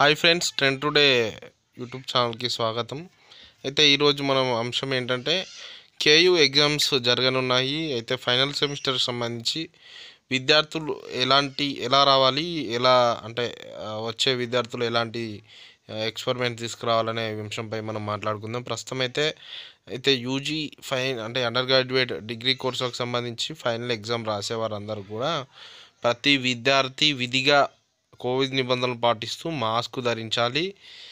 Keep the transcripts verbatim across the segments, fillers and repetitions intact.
Hi friends, trend today YouTube ఛానల్కి స్వాగతం. అయితే ఈరోజు మనం అంశం ఏంటంటే కేయూ ఎగ్జామ్స్ జరగనున్నాయి. అయితే ఫైనల్ సెమిస్టర్కి సంబంధించి విద్యార్థులు ఎలాంటి ఎలా రావాలి, ఎలా అంటే ఆ, వచ్చే విద్యార్థులు ఎలాంటి ఎక్స్పెరిమెంట్ తీసుకురావాలనే అంశంపై మనం మాట్లాడుకుందాం. ప్రస్తుతం అయితే అయితే యూజీ ఫైన్ అంటే అండర్ గ్రాడ్యుయేట్ డిగ్రీ కోర్సులకు సంబంధించి ఫైనల్ ఎగ్జామ్ రాసేవారు అందరూ కూడా ప్రతి విద్యార్థి విధిగా కోవిడ్ నిబంధనలు పాటిస్తూ మాస్క్ ధరించాలి.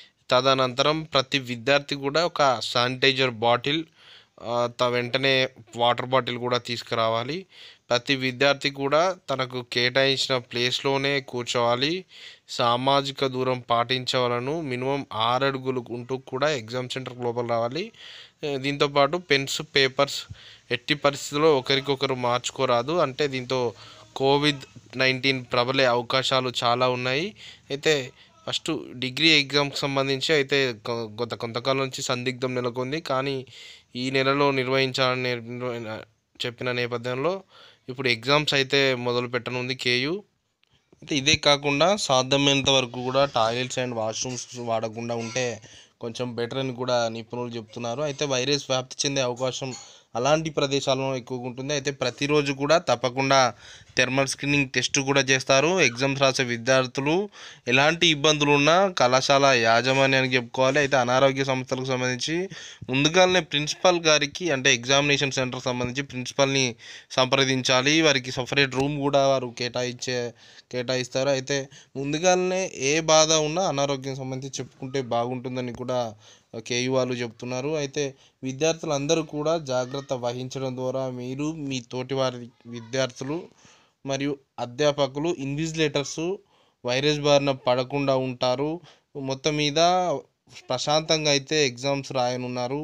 తదనంతరం ప్రతి విద్యార్థి కూడా ఒక శానిటైజర్ బాటిల్ ఆ, త వెంటనే వాటర్ బాటిల్ కూడా తీసుకురావాలి. ప్రతి విద్యార్థి కూడా తనకు కేటాయించిన ప్లేస్లోనే కూర్చోవాలి. సామాజిక దూరం పాటించవలను. మినిమం ఆరు అడుగులు ఉంటూ కూడా ఎగ్జామ్ సెంటర్ లోపల రావాలి. ఏ, దీంతోపాటు పెన్స్ పేపర్స్ ఎట్టి పరిస్థితుల్లో ఒకరికొకరు మార్చుకోరాదు. అంటే దీంతో కోవిడ్ నైన్టీన్ ప్రబలే అవకాశాలు చాలా ఉన్నాయి. అయితే ఫస్ట్ డిగ్రీ ఎగ్జామ్కి సంబంధించి అయితే కొ- గత కొంతకాలం నుంచి సందిగ్ధం నెలకొంది. కానీ ఈ నెలలో నిర్వహించాలని నిర్వ- చెప్పిన నేపథ్యంలో ఇప్పుడు ఎగ్జామ్స్ అయితే మొదలు పెట్టనుంది కేయూ. అయితే ఇదే కాకుండా సాధ్యమైనంత వరకు కూడా టాయిలెట్స్ అండ్ వాష్రూమ్స్ వాడకుండా ఉంటే కొంచెం బెటర్ అని కూడా నిపుణులు చెప్తున్నారు. అయితే వైరస్ వ్యాప్తి చెందే అవకాశం అలాంటి ప్రదేశాలలో ఎక్కువగా ఉంటుంది. అయితే ప్రతిరోజు కూడా తప్పకుండా థెర్మల్ స్క్రీనింగ్ టెస్ట్ కూడా చేస్తారు. ఎగ్జామ్స్ రాసే విద్యార్థులు ఎలాంటి ఇబ్బందులు ఉన్నా కళాశాల యాజమాన్యానికి చెప్పుకోవాలి. అయితే అనారోగ్య సంస్థలకు సంబంధించి ముందుగానే ప్రిన్సిపల్ గారికి అంటే ఎగ్జామినేషన్ సెంటర్ సంబంధించి ప్రిన్సిపల్ని సంప్రదించాలి. వారికి సపరేట్ రూమ్ కూడా వారు కేటాయించే కేటాయిస్తారు. అయితే ముందుగానే ఏ బాధ ఉన్నా అనారోగ్యం సంబంధించి చెప్పుకుంటే బాగుంటుందని కూడా కేయూ వాళ్ళు చెప్తున్నారు. అయితే విద్యార్థులందరూ కూడా జాగ్రత్త వహించడం ద్వారా మీరు మీ తోటి వారి విద్యార్థులు మరియు అధ్యాపకులు ఇన్విజిలేటర్స్ వైరస్ బారిన పడకుండా ఉంటారు. మొత్తం మీద ప్రశాంతంగా అయితే ఎగ్జామ్స్ రాయనున్నారు.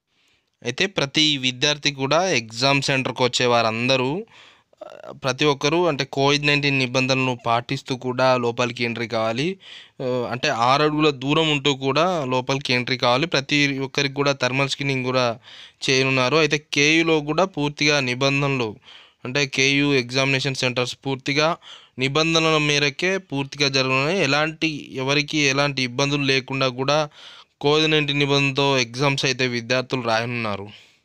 అయితే ప్రతి విద్యార్థి కూడా ఎగ్జామ్ సెంటర్కి వచ్చే వారందరూ ఆ, ప్రతి ఒక్కరూ అంటే కోవిడ్ నైన్టీన్ నిబంధనలను పాటిస్తూ కూడా లోపలికి ఎంట్రీ కావాలి. ఆ, అంటే ఆరు అడుగుల దూరం ఉంటూ కూడా లోపలికి ఎంట్రీ కావాలి. ప్రతి ఒక్కరికి కూడా థర్మల్ స్క్రీనింగ్ కూడా చేయనున్నారు. అయితే కేయూలో కూడా పూర్తిగా నిబంధనలు అంటే కేయూ ఎగ్జామినేషన్ సెంటర్స్ పూర్తిగా నిబంధనల మేరకే పూర్తిగా జరగనున్నాయి. ఎలాంటి ఎవరికి ఎలాంటి ఇబ్బందులు లేకుండా కూడా కోవిడ్ నైన్టీన్ నిబంధనతో ఎగ్జామ్స్ అయితే విద్యార్థులు రాయనున్నారు.